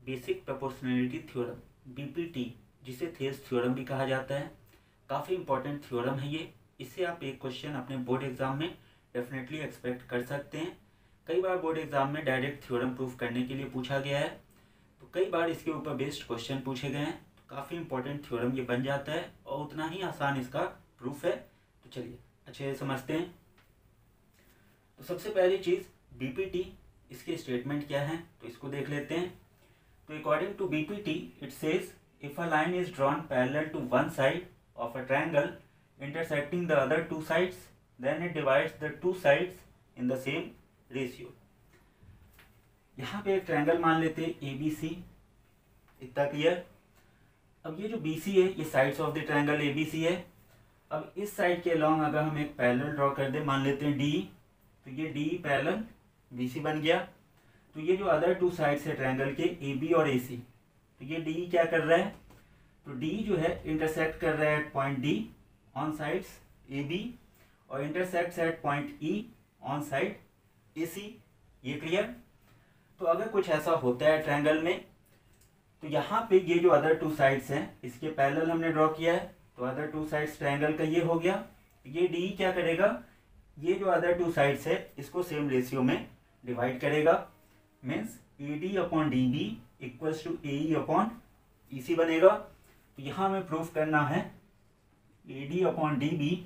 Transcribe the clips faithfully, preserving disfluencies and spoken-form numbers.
Basic proportionality theorem BPT, जिसे Thales theorem भी कहा जाता है। काफ़ी इंपॉर्टेंट थ्योरम है ये। इससे आप एक क्वेश्चन अपने बोर्ड एग्जाम में डेफिनेटली एक्सपेक्ट कर सकते हैं। कई बार बोर्ड एग्जाम में डायरेक्ट थ्योरम प्रूफ करने के लिए पूछा गया है, तो कई बार इसके ऊपर बेस्ड क्वेश्चन पूछे गए हैं। तो काफ़ी इंपॉर्टेंट थ्योरम ये बन जाता है और उतना ही आसान इसका प्रूफ है। तो चलिए अच्छे से समझते हैं। तो सबसे पहली चीज़ बीपीटी, इसके स्टेटमेंट क्या है तो इसको देख लेते हैं। तो according to BPT it says if a line is drawn parallel to one side of a triangle intersecting the other two sides then it divides the two sides in the same ratio. यहाँ पे एक triangle मान लेते हैं A B सी, इतना clear. अब ये जो बी सी है ये sides of the triangle A B C है। अब इस साइड के अलॉन्ग अगर हम एक पैरेलल ड्रॉ कर दें, मान लेते हैं डी, तो ये डी पैरेलल बी सी बन गया। तो ये जो अदर टू साइड्स है ट्रायंगल के ए बी और ए सी, तो ये डी क्या कर रहा है, तो डी जो है इंटरसेक्ट कर रहा है at point D on sides A B और intersects at point E on side A C. ये क्लियर। तो अगर कुछ ऐसा होता है ट्रायंगल में, तो यहाँ पे ये जो अदर टू साइड्स हैं इसके पैरेलल हमने ड्रॉ किया है, तो अदर टू साइड्स ट्रायंगल का ये हो गया। ये डी क्या करेगा, ये जो अदर टू साइड्स है इसको सेम रेशियो में डिवाइड करेगा। Means A D upon D B equals to A E upon E C बनेगा। तो यहाँ हमें प्रूफ करना है A D upon D B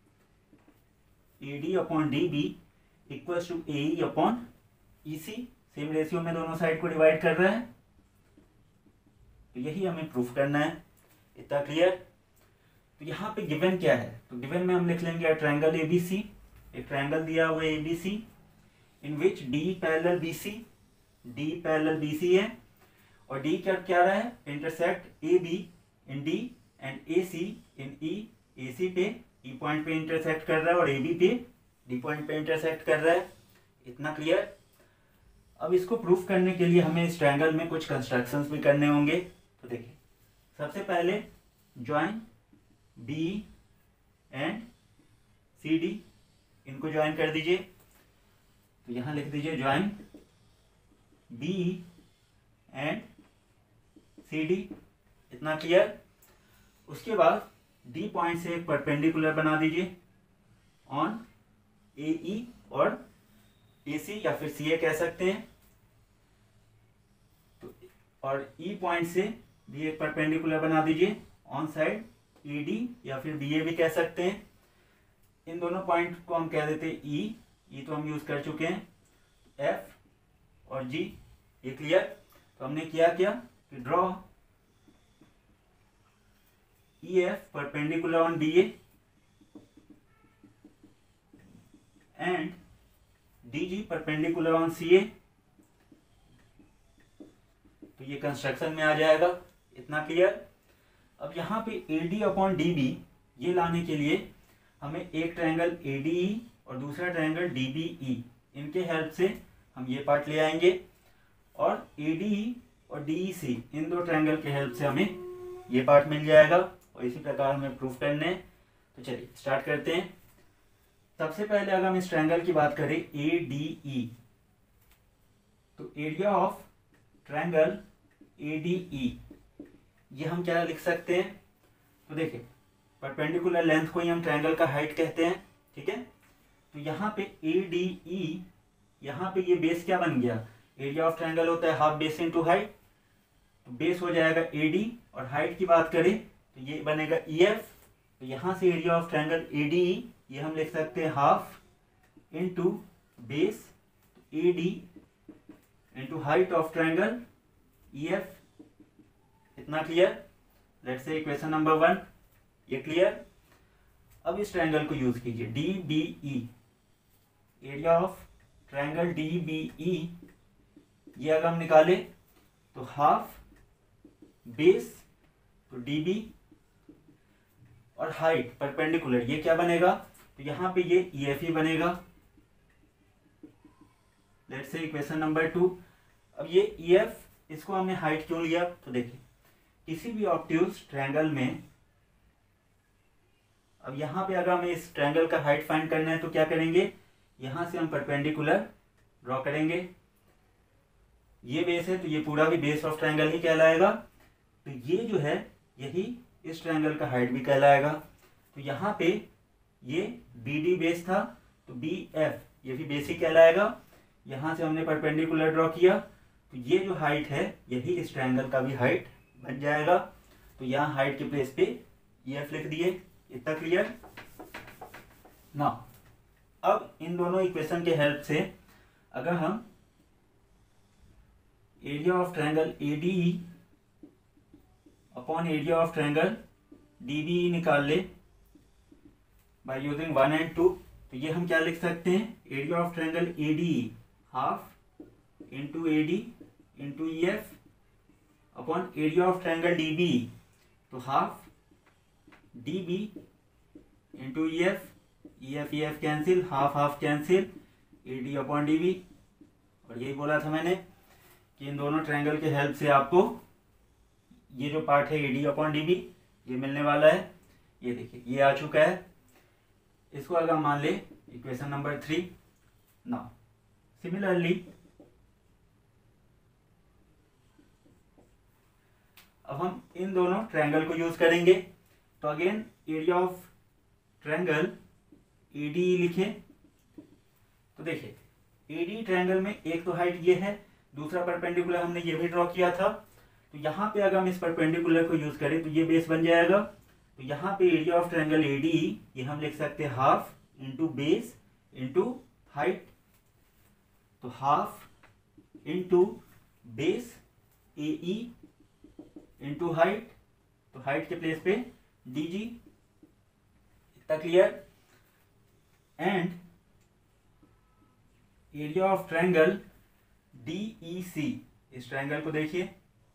A D upon D B equals to A E upon E C. Same ratio में दोनों side को divide कर रहा है, तो यही हमें प्रूफ करना है। इतना क्लियर। तो यहाँ पे गिवन क्या है, तो गिवन में हम लिख लेंगे ट्रायंगल ए बी सी। एक ट्रायंगल दिया हुआ है A B C in which D parallel B C, D parallel B C है और डी क्या क्या रहा है, intersect A B in D and A C in E. A C पे ई पॉइंट पे इंटरसेक्ट कर रहा है और ए बी पे डी पॉइंट पे इंटरसेक्ट कर रहा है। इतना क्लियर। अब इसको प्रूफ करने के लिए हमें इस ट्रायंगल में कुछ कंस्ट्रक्शंस भी करने होंगे। तो देखिए, सबसे पहले join B and C D, इनको ज्वाइन कर दीजिए। तो यहाँ लिख दीजिए join B and C D. इतना क्लियर। उसके बाद डी पॉइंट से एक परपेंडिकुलर बना दीजिए ऑन ए ई और ए सी या फिर सी ए कह सकते हैं। तो और ई पॉइंट से भी एक परपेंडिकुलर बना दीजिए ऑन साइड ई डी या फिर बी ए भी कह सकते हैं। इन दोनों पॉइंट को हम कह देते हैं ई, ई तो हम यूज कर चुके हैं, एफ और जी। ये क्लियर। तो हमने किया क्या कि draw E F perpendicular on D A and D G perpendicular on C A. तो ये कंस्ट्रक्शन में आ जाएगा। इतना क्लियर। अब यहाँ पे A D upon D B ये लाने के लिए हमें एक ट्रायंगल ए डी ई और दूसरा ट्रायंगल डी बी ई, इनके हेल्प से हम ये पार्ट ले आएंगे और ए डी ई और डी ई सी इन दो ट्रायंगल के हेल्प से हमें ये पार्ट मिल जाएगा और इसी प्रकार हमें प्रूफ करने हैं। तो चलिए स्टार्ट करते हैं। सबसे पहले अगर हम इस ट्रायंगल की बात करें ए डी ई, तो area of triangle A D E ये हम क्या लिख सकते हैं, तो देखिए परपेंडिकुलर लेंथ को ही हम ट्रायंगल का हाइट कहते हैं। ठीक है। तो यहाँ पे ए डी ई, यहाँ पे ये बेस क्या बन गया, एरिया ऑफ ट्रायंगल होता है हाफ बेस इनटू हाइट, तो बेस हो जाएगा ए डी और हाइट की बात करें तो ये बनेगा ई एफ। तो यहाँ से area of triangle A D E ये हम लिख सकते हैं half into base A D into height of triangle E F. इतना clear. Let's say equation number one ये क्लियर। अब इस ट्रायंगल को यूज कीजिए D B E, area of triangle D B E ये अगर हम निकाले तो हाफ बेस तो डी बी और हाइट परपेंडिकुलर ये क्या बनेगा, तो यहाँ पे ये ई एफ ही बनेगा। Let's say equation number two. अब ये ई एफ इसको हमने हाइट क्यों लिया, तो देखिए किसी भी ऑब्ट्यूज ट्रायंगल में, अब यहाँ पे अगर हमें इस ट्रायंगल का हाइट फाइंड करना है तो क्या करेंगे, यहाँ से हम परपेंडिकुलर ड्रॉ करेंगे। ये बेस है तो ये पूरा भी बेस ऑफ ट्रायंगल ही कहलाएगा। तो ये जो है यही इस ट्रायंगल का हाइट भी कहलाएगा। तो यहाँ पे ये बी डी बेस था तो बी एफ ये भी बेस ही कहलाएगा। यहाँ से हमने परपेंडिकुलर ड्रॉ किया तो ये जो हाइट है यही इस ट्रायंगल का भी हाइट बन जाएगा। तो यहाँ हाइट के प्लेस पे ई एफ लिख दिए। इतना क्लियर ना। अब इन दोनों इक्वेशन के हेल्प से अगर हम area of triangle A D E upon area of triangle D B E निकाल ले by using one and two, तो ये हम क्या लिख सकते हैं, area of triangle A D E half into A D into E F upon area of triangle D B, तो half D B into E F, E F E F cancel, half half cancel, A D upon D B. और यही बोला था मैंने कि इन दोनों triangle के help से आपको ये जो पार्ट है A D upon D B ये मिलने वाला है। ये देखिए ये आ चुका है। इसको अगर मान ले इक्वेशन नंबर थ्री ना, सिमिलरली अब हम इन दोनों ट्रायंगल को यूज करेंगे। तो again area of triangle A D E लिखे। तो देखिए ए डी ट्रायंगल में एक तो हाइट ये है, दूसरा परपेंडिकुलर हमने ये भी ड्रॉ किया था। तो यहाँ पे अगर हम इस परपेंडिकुलर को यूज करें तो ये बेस बन जाएगा। तो यहाँ पे area of triangle A D E ये हम लिख सकते हैं half into base into height. तो half into base A E into height, तो हाइट के प्लेस पे डी जी। इतना clear. And area of triangle D E C, इस ट्रायंगल को देखिए।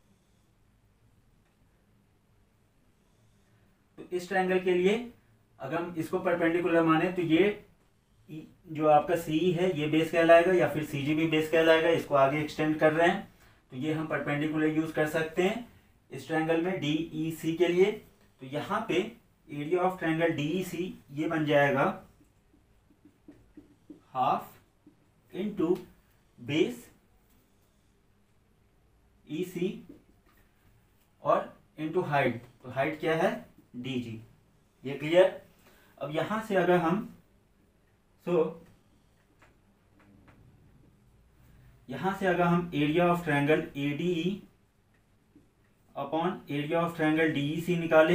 तो इस ट्रायंगल के लिए अगर हम इसको परपेंडिकुलर माने तो ये जो आपका सी है ये बेस कहलाएगा या फिर सी जी भी बेस कहलाएगा। इसको आगे एक्सटेंड कर रहे हैं तो ये हम परपेंडिकुलर यूज कर सकते हैं इस ट्रायंगल में डी ई सी के लिए। तो यहाँ पे area of triangle D E C ये बन जाएगा half into base E C और इंटू हाइट, तो हाइट क्या है डी जी। ये क्लियर। अब यहां से अगर हम सो so, यहां से अगर हम area of triangle A D E upon area of triangle D E C निकाले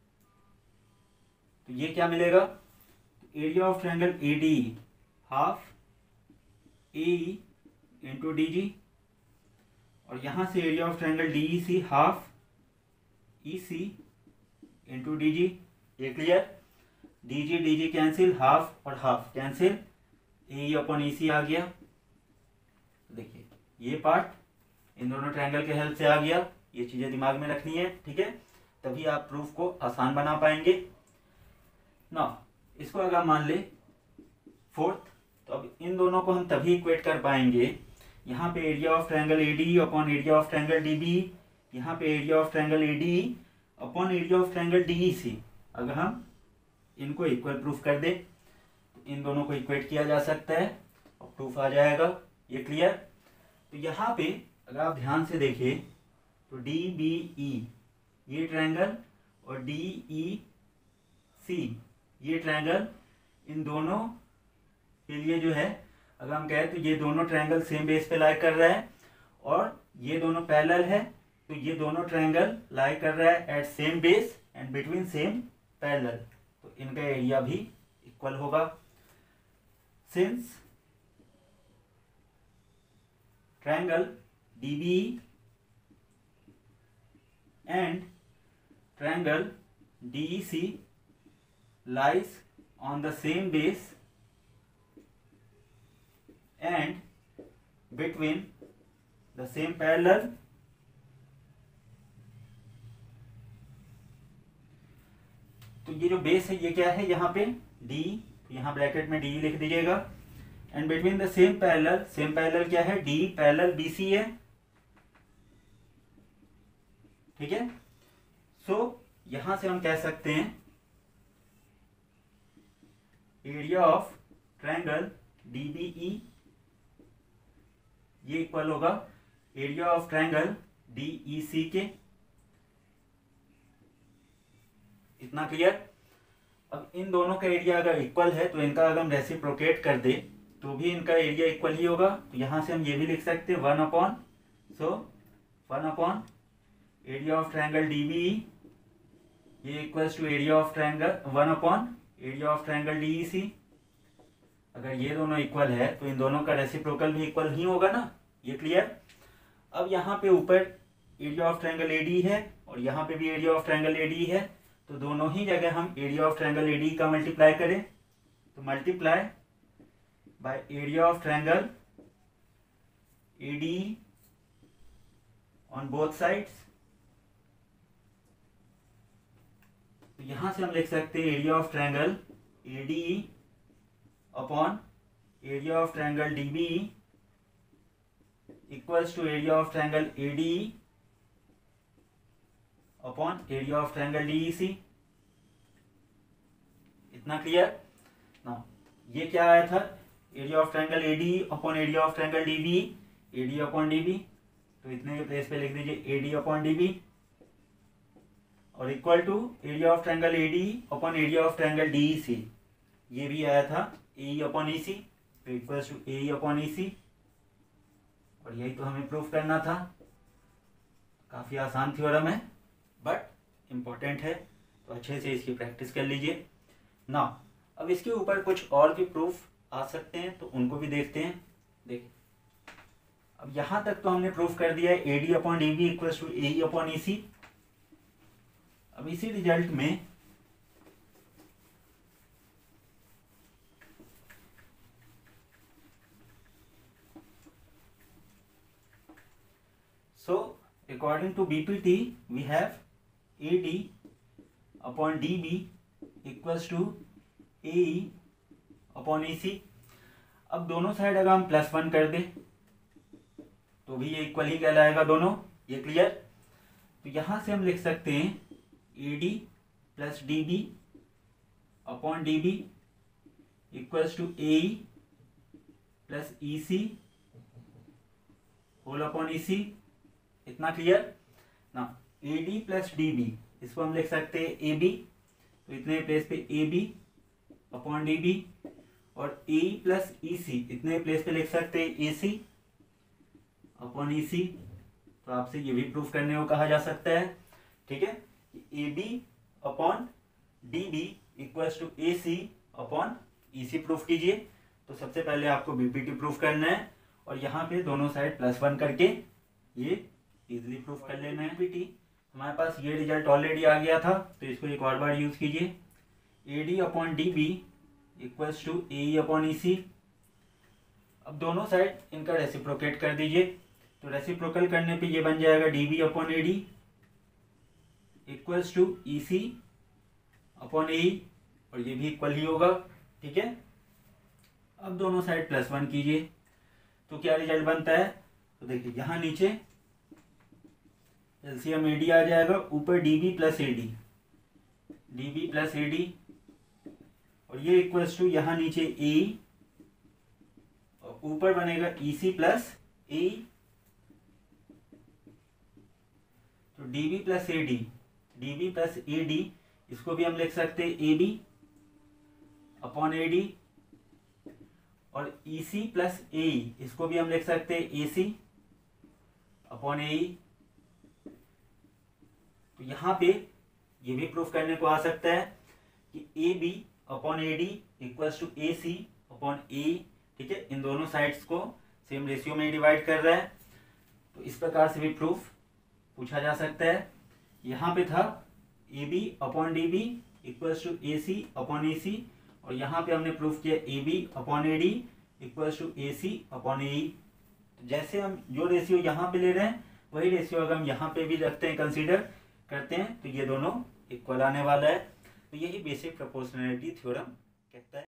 तो ये क्या मिलेगा, area of triangle A D E half A E into D G, और यहां से area of triangle D E C half E C into D G. ये clear. D G D G cancel, half और half cancel, A upon E C आ गया। देखिए ये part in दोनों ट्रायंगल के हेल्प से आ गया। ये चीजें दिमाग में रखनी है, ठीक है, तभी आप प्रूफ को आसान बना पाएंगे ना। इसको अगर मान ले फोर्थ, तो अब इन दोनों को हम तभी इक्वेट कर पाएंगे। यहाँ पे area of triangle A D upon area of triangle D B, यहाँ पे area of triangle A D upon area of triangle D E C. अगर हम इनको इक्वल प्रूफ कर दें तो इन दोनों को इक्वेट किया जा सकता है और प्रूफ आ जाएगा। ये क्लियर। तो यहाँ पे अगर आप ध्यान से देखें तो डी बी ई ये ट्रायंगल और डी ई सी ये ट्रायंगल, इन दोनों के लिए जो है अगर हम कहें तो ये दोनों ट्रायंगल सेम बेस पे लाई कर रहा है और ये दोनों पैरेलल है। तो ये दोनों ट्रायंगल लाई कर रहा है at same base and between same parallel, तो इनका एरिया भी इक्वल होगा। Since triangle D B and triangle D E C lies on the same base and between the same parallel, तो ये जो बेस है ये क्या है यहाँ पे D, तो यहाँ ब्रैकेट में D लिख दीजिएगा। And between the same parallel, same parallel क्या है D पैरेलल B C है, ठीक है। सो so, यहां से हम कह सकते हैं area of triangle D B E ये इक्वल होगा area of triangle D E C के। इतना क्लियर। अब इन दोनों का एरिया अगर इक्वल है तो इनका अगर हम रेसिप्रोकेट कर दे तो भी इनका एरिया इक्वल ही होगा। तो यहाँ से हम ये भी लिख सकते हैं one upon, so one upon area of triangle D B E, ये equals to area of triangle one upon area of triangle D E C. अगर ये दोनों इक्वल है तो इन दोनों का रेसिप्रोकल भी इक्वल ही होगा ना, ये क्लियर। अब यहाँ पे ऊपर area of triangle A D है और यहाँ पे भी area of triangle A D है, तो दोनों ही जगह हम area of triangle A D का मल्टीप्लाई करें, तो multiply by area of triangle A D on both sides. तो यहां से हम लिख सकते हैं area of triangle A D upon area of triangle D B equals to area of triangle A D upon area of triangle D E C. इतना clear ना। ये क्या आया था, area of triangle A D upon area of triangle D B, A D upon D B, तो इतने के place पे लिख दीजिए A D upon D B, और equal to area of triangle A D upon area of triangle D E C, ये भी आया था ए अपॉन ई सी, तो equals to A upon E C. और यही तो हमें प्रूफ करना था। काफ़ी आसान थ्योरम है बट इम्पोर्टेंट है, तो अच्छे से इसकी प्रैक्टिस कर लीजिए ना। अब इसके ऊपर कुछ और भी प्रूफ आ सकते हैं तो उनको भी देखते हैं। देखिए अब यहाँ तक तो हमने प्रूफ कर दिया है A D upon D B equals to A upon E C. अब इसी रिजल्ट में so according to B P T we have A D upon D B equals to A E upon E C। अब दोनों side अगर हम plus one कर दें तो भी ये इक्वल ही कहलाएगा दोनों, ये क्लियर। तो यहां से हम लिख सकते हैं A D plus D B upon D B equals to A E plus E C whole upon E C. इतना क्लियर ना। A D plus D B इसको हम लिख सकते हैं ए बी, तो इतने प्लेस पे A B upon D B, और ए प्लस ई सी इतने प्लेस पे लिख सकते हैं ए सी अपॉन ई सी। तो आपसे ये भी प्रूफ करने को कहा जा सकता है, ठीक है। A B upon D B equals to A C upon E C proof कीजिए। तो सबसे पहले आपको बीपीटी प्रूफ करना है और यहाँ पे दोनों साइड प्लस वन करके ये इजीली प्रूफ कर लेना है। बीपीटी हमारे पास ये रिजल्ट ऑलरेडी आ गया था, तो इसको एक और बार यूज कीजिए। A D upon D B equals to A upon E C. अब दोनों साइड इनका रेसिप्रोकेट कर दीजिए, तो रेसिप्रोकल करने पे ये बन जाएगा D B upon A D equals to E C upon A, और ये भी इक्वल ही होगा, ठीक है। अब दोनों साइड प्लस वन कीजिए तो क्या रिजल्ट बनता है, तो देखिए यहाँ नीचे एलसीएम ए डी आ जाएगा, ऊपर D B plus A D, D B plus A D, और ये इक्वल्स टू यहाँ नीचे ए, और ऊपर बनेगा ई सी प्लस ए, तो D B plus A D, D B plus A D इसको भी हम लिख सकते हैं A B upon A D, और ई सी प्लस ए इसको भी हम लिख सकते हैं ए सी अपॉन ए। तो यहाँ पे ये भी प्रूफ करने को आ सकता है कि A B upon A D equals to A C upon A, ठीक है। इन दोनों साइड्स को सेम रेशियो में डिवाइड कर रहा है, तो इस प्रकार से भी प्रूफ पूछा जा सकता है। यहाँ पे था A B upon D B equals to A C upon A C, और यहाँ पे हमने प्रूफ किया A B upon A D equals to A C upon A. जैसे हम जो रेशियो यहाँ पे ले रहे हैं वही रेशियो अगर हम यहाँ पे भी रखते हैं, कंसीडर करते हैं, तो ये दोनों इक्वल आने वाला है। तो यही बेसिक प्रोपोर्शनैलिटी थ्योरम कहता है।